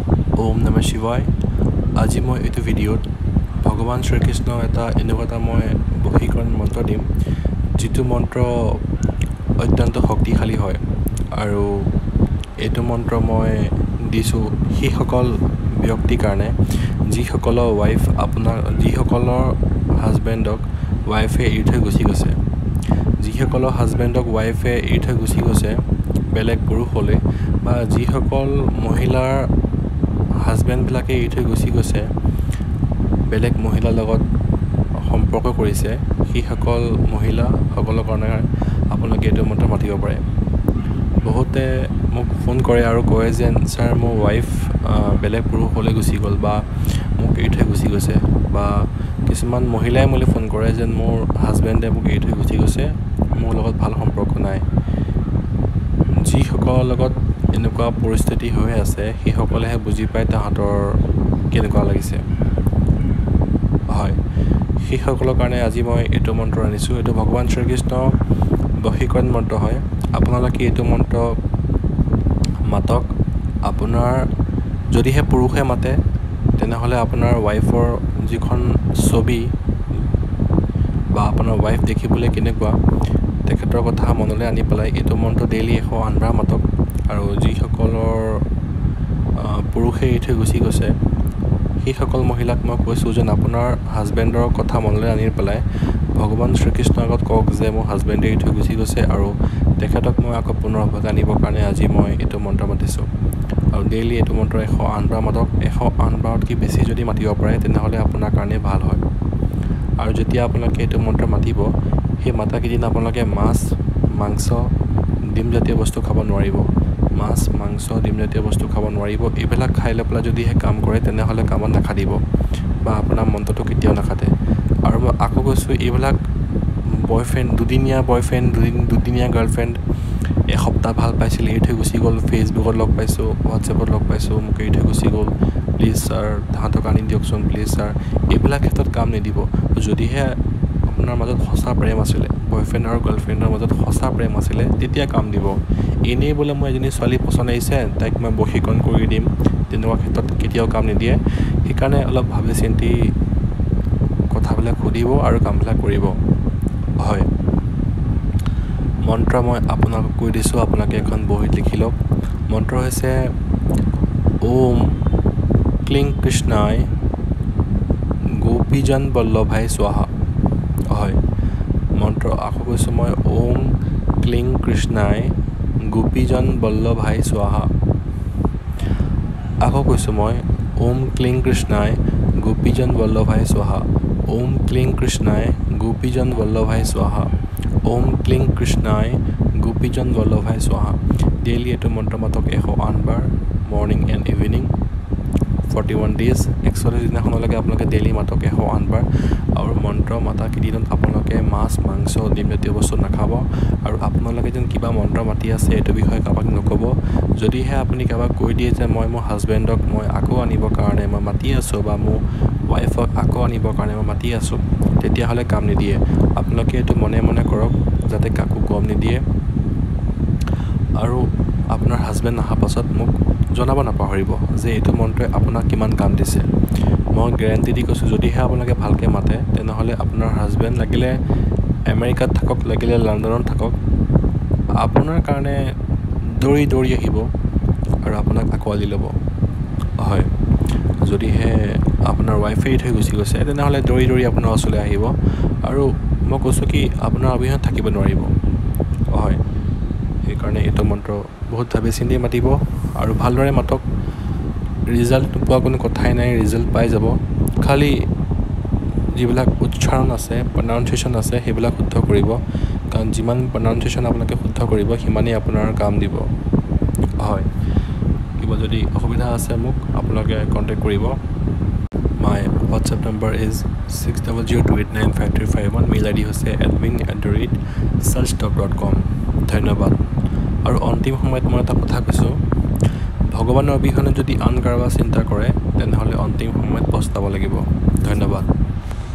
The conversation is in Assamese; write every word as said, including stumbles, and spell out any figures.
Om Namah Shivaya. আজি মই এইটো ভিডিঅ'ত ভগৱান শ্ৰীকৃষ্ণ এটা এনেকুৱা এটা মই বশীকৰণ মন্ত্ৰ দিম যিটো মন্ত্ৰ অত্যন্ত শক্তিশালী হয় আৰু এইটো মন্ত্ৰ মই দিছো সেইসকল ব্যক্তিৰ কাৰণে যিসকলৰ ওয়াইফ আপোনাৰ যিসকলৰ হাজবেণ্ডক ওয়াইফে এৰি থৈ গুচি গৈছে যিসকলৰ হাজবেণ্ডক ওয়াইফে এৰি থৈ গুচি গৈছে বেলেগ পুৰুষ হলে বা যিসকল মহিলাৰ হাজবেণ্ড বিলাকে এৰি থৈ গুচি গৈছে বেলেগ মহিলাৰ লগত সম্পৰ্ক কৰিছে সেইসকল মহিলা সকলৰ কাৰণে আপোনালোকে এইটো মন্ত্ৰ মাতিব পাৰে বহুতে মোক ফোন কৰে আৰু কয় যে স্যাৰ মোৰ ওয়াইফ বেলেগ পুৰুষ হলে গুচি গল বা মোক এৰি থৈ গুচি গৈছে বা কিছুমান মহিলাই মোলে ফোন কৰে যে মোৰ হাজবেণ্ডে মোক এৰি থৈ গুচি গৈছে মোৰ লগত ভাল সম্পৰ্ক নাই যিসকলৰ লগত এনেকুৱা পৰিস্থিতি হৈ আছে সেই সকলেহে বুজি পায় তাহাঁতৰ কেনেকুৱা লাগিছে হয় সেই সকলৰ কাৰণে আজি মই এইটো মন্ত্ৰ আনিছো এইটো ভগৱান শ্ৰীকৃষ্ণ বশীকৰণ মন্ত্ৰ হয় আপোনালোকে এইটো মন্ত্ৰ মাতক আপোনাৰ যদিহে পুৰুষে মাতে তেনেহলে আপোনাৰ ওয়াইফৰ যিখন ছবি বা আপোনাৰ ওয়াইফ দেখিবলৈ কেনেকুৱা তেখেতৰ কথা মনলৈ আনি পেলাই এইটো মন্ত্ৰ ডেইলি এশ আঠ বাৰ মাতক আৰু যিসকলৰ পুৰুষে এৰি থৈ গুচি গৈছে সেইসকল মহিলাক মই কৈছো যে আপোনাৰ হাজবেণ্ডৰ কথা মনলৈ আনি পেলাই ভগৱান শ্ৰীকৃষ্ণৰ আগত কওক যে মোৰ হাজবেণ্ডে এৰি থৈ গুচি গৈছে আৰু তেখেতক মই আকৌ পুনৰ উভতাই আনিবৰ কাৰণে আজি মই এইটো মন্ত্ৰ মাতিছো আৰু ডেইলি এইটো মন্ত্ৰ এশ আঠ বাৰ মাতক এশ আঠ বাৰতকৈ বেছি যদি মাতিব পাৰে তেনেহলে আপোনাৰ কাৰণে ভাল হয় আৰু যেতিয়া আপোনালোকে এইটো মন্ত্ৰ মাতিব সেই মাতাকেইদিন আপোনালোকে মাছ মাংস ডিম জাতীয় বস্তু খাব নোৱাৰিব মাছ মাংস ডিম জাতীয় বস্তু খাব নোৱাৰিব এইবিলাক খাই লৈ পেলাই যদিহে কাম কৰে তেনেহলে কামত নাখাদিব বা আপোনাৰ মন্ত্ৰটো কেতিয়াও নাখাতে আৰু মই আকৌ কৈছো এইবিলাক বয়ফ্ৰেণ্ড দুদিনীয়া বয়ফ্ৰেণ্ড দুদিন দুদিনীয়া গাৰ্লফ্ৰেণ্ড এসপ্তাহ ভাল পাইছিল এৰি থৈ গুচি গ'ল ফেচবুকত লগ পাইছো হোৱাটছএপত লগ পাইছো মোক এৰি থৈ গুচি গ'ল প্লিজ স্যাৰ তাহাঁতক আনি দিয়কচোন প্লিজ স্যাৰ এইবিলাক ক্ষেত্ৰত কাম নিদিব যদিহে আপোনাৰ মাজত সঁচা প্ৰেম আছিলে বয়ফ্ৰেণ্ড আৰু গাৰ্লফ্ৰেণ্ডৰ মাজত সঁচা প্ৰেম আছিলে তেতিয়া কাম দিব এনেই বোলে মই এজনী ছোৱালী পছন্দ আহিছে তাইক মই বশীকৰণ কৰি দিম তেনেকুৱা ক্ষেত্ৰত কেতিয়াও কাম নিদিয়ে সেইকাৰণে অলপ ভাবি চিন্তি কথাবিলাক সুধিব আৰু কামবিলাক কৰিব হয় মন্ত্ৰ মই আপোনাক কৈ দিছো আপোনালোকে এখন বহীত লিখি লওক মন্ত্ৰ হৈছে ওম ক্লিং কৃষ্ণায় গোপীজন বল্লভাই স্বাহা হয় মন্ত্ৰ আকৌ কৈছো মই ওম ক্লিং কৃষ্ণায় গোপীজন বল্লভাই স্বাহা আকৌ কৈছো মই ওম ক্লিং কৃষ্ণায় গোপীজন বল্লভাই স্বাহা ওম ক্লিং কৃষ্ণায় গোপীজন বল্লভাই স্বাহা ওম ক্লিং কৃষ্ণায় গোপীজন বল্লভাই স্বাহা ডেইলি এইটো মন্ত্ৰ মাতক এশ আঠ বাৰ morning and evening forty one days একচল্লিছ দিনাখনলৈকে আপোনালোকে ডেইলি মাতক এশ আঠ বাৰ আৰু মন্ত্ৰ মাতা কেইদিনত আপোনালোকে মাছ মাংস ডিম জাতীয় বস্তু নাখাব আৰু আপোনালোকে যেন কিবা মন্ত্ৰ মাতি আছে এইটো বিষয়ে কাৰোবাক নক'ব যদিহে আপুনি কাৰোবাক কৈ দিয়ে যে মই মোৰ হাজবেণ্ডক মই আকৌ আনিবৰ কাৰণে মই মাতি আছো বা মোৰ ওয়াইফক আকৌ আনিবৰ কাৰণে মই মাতি আছো তেতিয়াহ'লে কাম নিদিয়ে আপোনালোকে এইটো মনে মনে কৰক যাতে কাকো কম নিদিয়ে আৰু আপোনাৰ হাজবেণ্ড অহাৰ পাছত মোক জনাব নাপাহৰিব যে এইটো মন্ত্ৰই আপোনাক কিমান কাম দিছে মই গ্যাৰান্টি দি কৈছো যদিহে আপোনালোকে ভালকে মাতে তেনেহ'লে আপোনাৰ হাজবেণ্ড লাগিলে আমেৰিকাত থাকক লাগিলে লণ্ডনত থাকক আপোনাৰ কাৰণে দৌৰি দৌৰি আহিব আৰু আপোনাক আকোৱালি ল'ব হয় যদিহে আপোনাৰ ওয়াইফে থৈ গুচি গৈছে তেনেহ'লে দৌৰি দৌৰি আপোনাৰ ওচৰলৈ আহিব আৰু মই কৈছো কি আপোনাৰ অবিহনে থাকিব নোৱাৰিব হয় সেইকাৰণে এইটো মন্ত্ৰ বহুত ভাবি চিন্তি মাতিব আৰু ভালদৰে মাতক ৰিজাল্ট পোৱা কোনো কথাই নাই ৰিজাল্ট পাই যাব খালি যিবিলাক উচ্চাৰণ আছে প্ৰনাউন্সিয়েচন আছে সেইবিলাক শুদ্ধ কৰিব কাৰণ যিমান প্ৰনাউন্সিয়েচন আপোনালোকে শুদ্ধ কৰিব সিমানেই আপোনাৰ কাম দিব হয় কিবা যদি অসুবিধা আছে মোক আপোনালোকে কন্টেক্ট কৰিব My WhatsApp number is six zero zero two eight nine five three five one mail id হৈছে admin at the rate searchtop dot com ধন্যবাদ আৰু অন্তিম সময়ত মই এটা কথা কৈছো ভগৱানৰ অবিহনে যদি আন কাৰোবাৰ চিন্তা কৰে তেনেহলে অন্তিম সময়ত পস্তাব লাগিব ধন্যবাদ